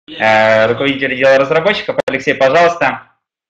Руководитель отдела разработчиков. Алексей, пожалуйста.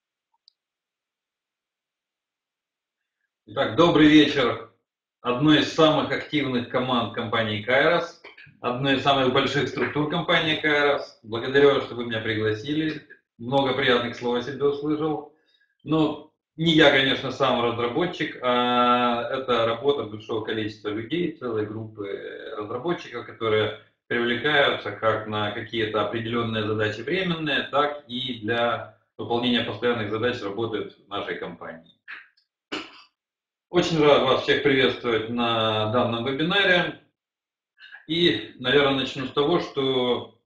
Итак, добрый вечер. Одной из самых активных команд компании Kairos, одной из самых больших структур компании Kairos. Благодарю вас, что вы меня пригласили. Много приятных слов о себе услышал. Но не я, конечно, сам разработчик, а это работа большого количества людей, целой группы разработчиков, которые привлекаются как на какие-то определенные задачи временные, так и для выполнения постоянных задач работают в нашей компании. Очень рад вас всех приветствовать на данном вебинаре. И, наверное, начну с того, что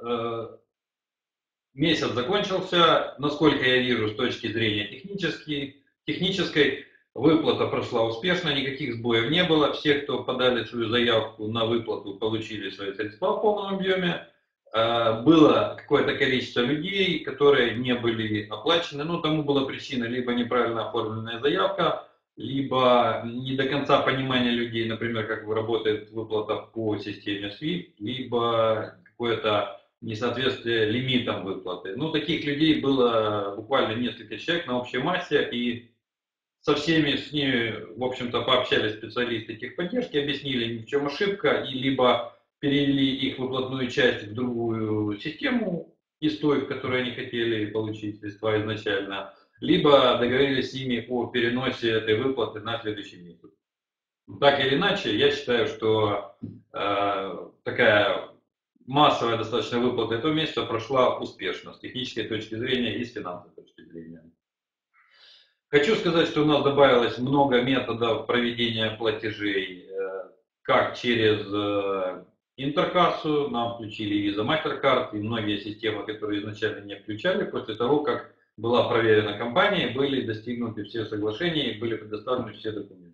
месяц закончился. Насколько я вижу с точки зрения технической, выплата прошла успешно, никаких сбоев не было. Все, кто подали свою заявку на выплату, получили свои средства в полном объеме. Было какое-то количество людей, которые не были оплачены. Ну, тому была причина либо неправильно оформленная заявка, либо не до конца понимание людей, например, как работает выплата по системе SWIFT, либо какое-то несоответствие лимитам выплаты. Ну, таких людей было буквально несколько человек на общей массе, и со всеми с ними, в общем-то, пообщались специалисты техподдержки, объяснили, в чем ошибка, и либо перевели их выплатную часть в другую систему из той, в которой они хотели получить средства изначально, либо договорились с ними о переносе этой выплаты на следующий месяц. Так или иначе, я считаю, что такая массовая достаточно выплата этого месяца прошла успешно с технической точки зрения и с финансовой точки зрения. Хочу сказать, что у нас добавилось много методов проведения платежей, как через интеркассу, нам включили Visa MasterCard и многие системы, которые изначально не включали, после того, как была проверена компания, были достигнуты все соглашения и были предоставлены все документы.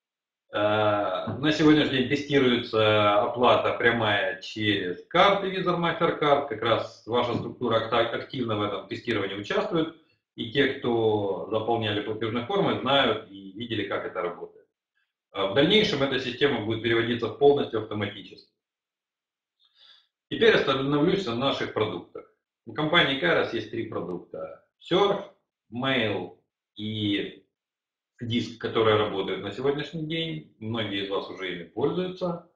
На сегодняшний день тестируется оплата прямая через карты Visa MasterCard. Как раз ваша структура активно в этом тестировании участвует. И те, кто заполняли платежные формы, знают и видели, как это работает. В дальнейшем эта система будет переводиться полностью автоматически. Теперь остановлюсь на наших продуктах. У компании Kairos есть три продукта. Surf, Mail и диск, который работает на сегодняшний день. Многие из вас уже ими пользуются.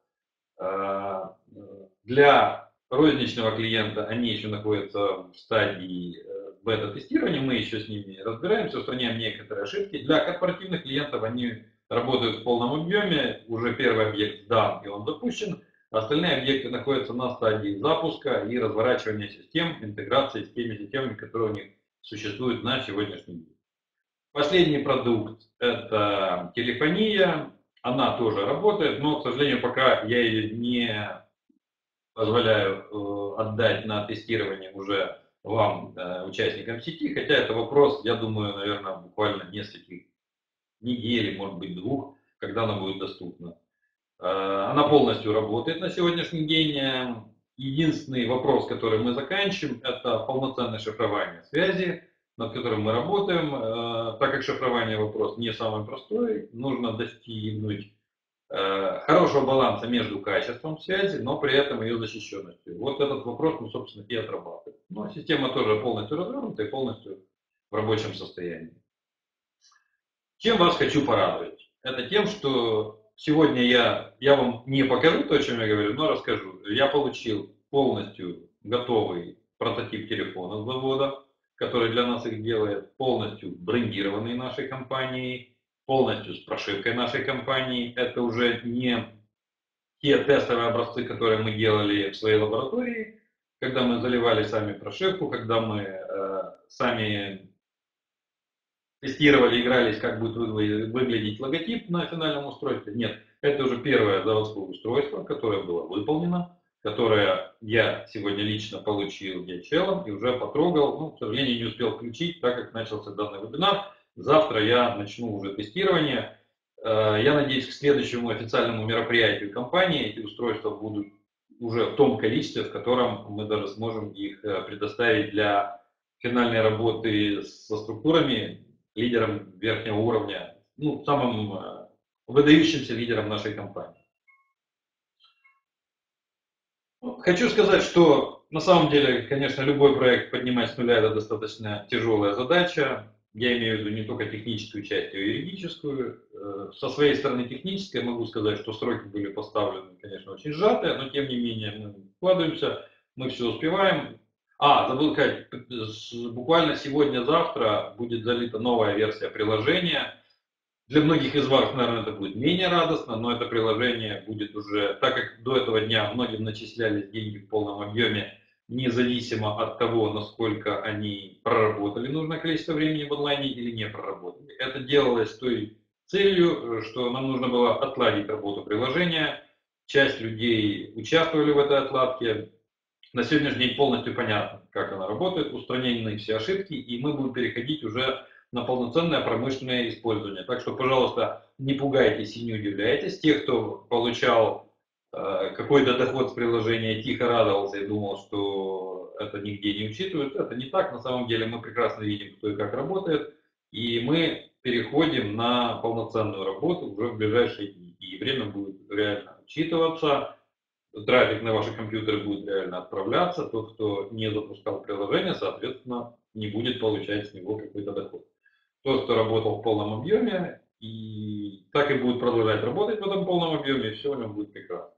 Для розничного клиента они еще находятся в стадии бета-тестирования, мы еще с ними разбираемся, устраняем некоторые ошибки. Для корпоративных клиентов они работают в полном объеме, уже первый объект сдан и он запущен, остальные объекты находятся на стадии запуска и разворачивания систем, интеграции с теми системами, которые у них существуют на сегодняшний день. Последний продукт – это телефония, она тоже работает, но, к сожалению, пока я ее не позволяю отдать на тестирование уже вам, участникам сети, хотя это вопрос, я думаю, наверное, буквально нескольких недель, может быть, двух, когда она будет доступна. Она полностью работает на сегодняшний день. Единственный вопрос, который мы заканчиваем, это полноценное шифрование связи, над которым мы работаем. Так как шифрование вопрос не самый простой, нужно достигнуть хорошего баланса между качеством связи, но при этом ее защищенностью. Вот этот вопрос мы, собственно, и отрабатываем. Но система тоже полностью развернута и полностью в рабочем состоянии. Чем вас хочу порадовать? Это тем, что сегодня я вам не покажу то, о чем я говорю, но расскажу. Я получил полностью готовый прототип телефона с завода, который для нас их делает, полностью брендированный нашей компанией, полностью с прошивкой нашей компании. Это уже не те тестовые образцы, которые мы делали в своей лаборатории, когда мы заливали сами прошивку, когда мы сами тестировали, игрались, как будет выглядеть логотип на финальном устройстве. Нет, это уже первое заводское устройство, которое было выполнено, которое я сегодня лично получил DHL и уже потрогал. Ну, к сожалению, не успел включить, так как начался данный вебинар. Завтра я начну уже тестирование. Я надеюсь, к следующему официальному мероприятию компании эти устройства будут уже в том количестве, в котором мы даже сможем их предоставить для финальной работы со структурами, лидером верхнего уровня, ну, самым выдающимся лидером нашей компании. Хочу сказать, что На самом деле, конечно, любой проект поднимать с нуля — это достаточно тяжелая задача. Я имею в виду не только техническую часть, а и юридическую. Со своей стороны технической могу сказать, что сроки были поставлены, конечно, очень сжатые, но тем не менее мы вкладываемся, мы все успеваем. Забыл сказать, буквально сегодня-завтра будет залита новая версия приложения. Для многих из вас, наверное, это будет менее радостно, но это приложение будет уже, так как до этого дня многим начислялись деньги в полном объеме, независимо от того, насколько они проработали нужное количество времени в онлайне или не проработали. Это делалось с той целью, что нам нужно было отладить работу приложения. Часть людей участвовали в этой отладке. На сегодняшний день полностью понятно, как она работает, устранены все ошибки, и мы будем переходить уже на полноценное промышленное использование. Так что, пожалуйста, не пугайтесь и не удивляйтесь. Те, кто получал какой-то доход с приложения, тихо радовался и думал, что это нигде не учитывают, это не так. На самом деле мы прекрасно видим, кто и как работает, и мы переходим на полноценную работу уже в ближайшие дни. И время будет реально учитываться. Трафик на ваши компьютеры будет реально отправляться. Тот, кто не запускал приложение, соответственно, не будет получать с него какой-то доход. Тот, кто работал в полном объеме, и так и будет продолжать работать в этом полном объеме, и все у него будет прекрасно.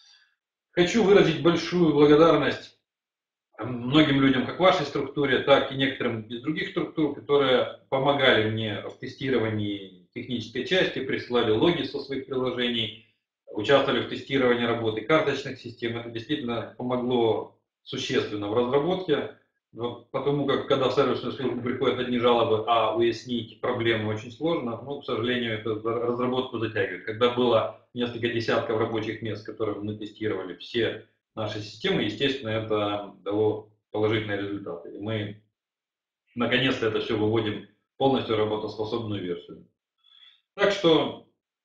Хочу выразить большую благодарность многим людям, как в вашей структуре, так и некоторым из других структур, которые помогали мне в тестировании технической части, присылали логи со своих приложений, участвовали в тестировании работы карточных систем. Это действительно помогло существенно в разработке, потому как когда в сервисную службу приходят одни жалобы, а уяснить проблему очень сложно, к сожалению, это разработку затягивает. Когда было несколько десятков рабочих мест, которые мы тестировали все наши системы, естественно, это дало положительные результаты. И мы наконец-то это все выводим в полностью работоспособную версию. Так что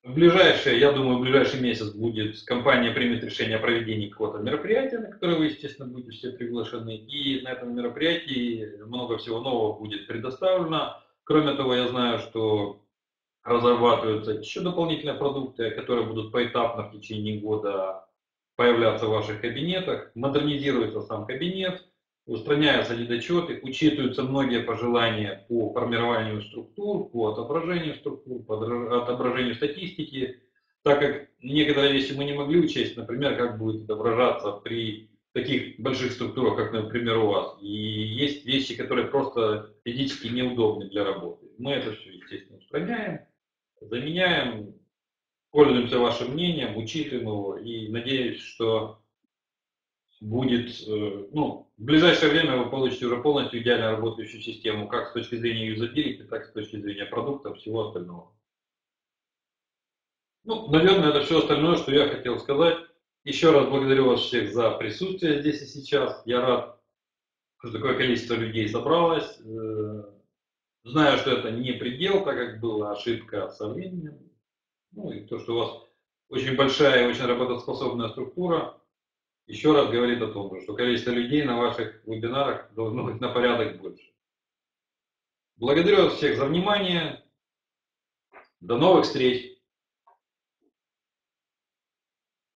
я думаю, в ближайший месяц компания примет решение о проведении какого-то мероприятия, на которое вы, естественно, будете все приглашены. И на этом мероприятии много всего нового будет предоставлено. Кроме того, я знаю, что разрабатываются еще дополнительные продукты, которые будут поэтапно в течение года появляться в ваших кабинетах. Модернизируется сам кабинет, устраняются недочеты, учитываются многие пожелания по формированию структур, по отображению структур, по отображению статистики, так как некоторые вещи мы не могли учесть, например, как будет отображаться при таких больших структурах, как, например, у вас. И есть вещи, которые просто физически неудобны для работы. Мы это все, естественно, устраняем, заменяем, пользуемся вашим мнением, учитываем его и надеюсь, что будет, в ближайшее время вы получите уже полностью идеально работающую систему, как с точки зрения юзабилити, так и с точки зрения продукта, всего остального. Наверное, это все остальное, что я хотел сказать. Еще раз благодарю вас всех за присутствие здесь и сейчас. Я рад, что такое количество людей собралось. Знаю, что это не предел, так как была ошибка со временем. И то, что у вас очень большая и очень работоспособная структура, еще раз говорит о том, что количество людей на ваших вебинарах должно быть на порядок больше. Благодарю вас всех за внимание. До новых встреч!